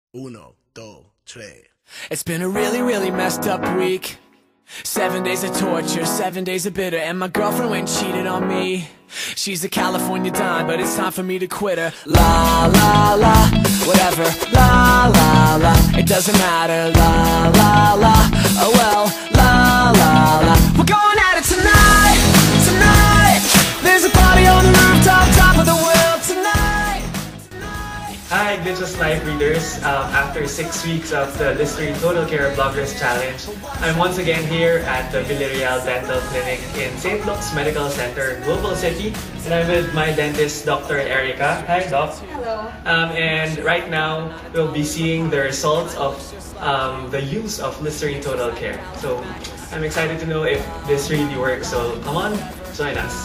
Uno, dos, tres. It's been a really messed up week. 7 days of torture, 7 days of bitter. And my girlfriend went and cheated on me. She's a California dime, but it's time for me to quit her. La la la, whatever. La la la, it doesn't matter. La la la, oh well. La la la, we're going at it tonight. Tonight, there's a party on the rooftop, top of the world tonight. Hi, Glitch's live readers. After 6 weeks of the Listerine Total Care Bloggers Challenge, I'm once again here at the Villarreal Dental Clinic in St. Luke's Medical Center, Global City, and I'm with my dentist, Dr. Erica. Hi, Doc. Hello. And right now, we'll be seeing the results of the use of Listerine Total Care. So I'm excited to know if this really works. So come on, join us.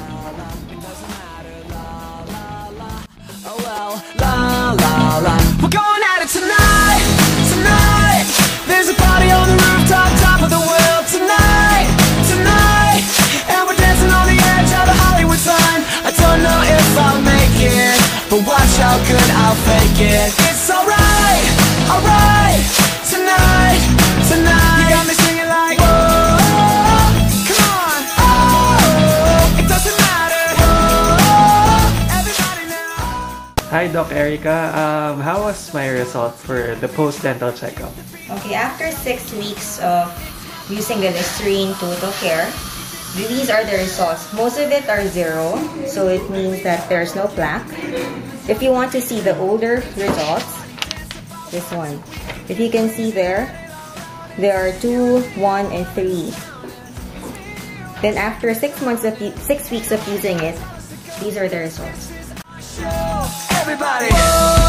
Oh well, la la la, we're going at it tonight. Tonight, there's a party on the rooftop, top of the world tonight. Tonight, and we're dancing on the edge of the Hollywood sign. I don't know if I'll make it, but watch how good I'll fake it. It's alright, alright, tonight, tonight. You got me singing like, whoa, come on, oh, it doesn't matter, whoa, everybody now. Hi, Doc Erica. How was my result for the post-dental checkup? Okay, after 6 weeks of using the Listerine Total Care, these are the results. Most of it are 0, so it means that there's no plaque. If you want to see the older results, this one. If you can see there are 2, 1, and 3. Then after 6 weeks of using it, these are the results. Everybody!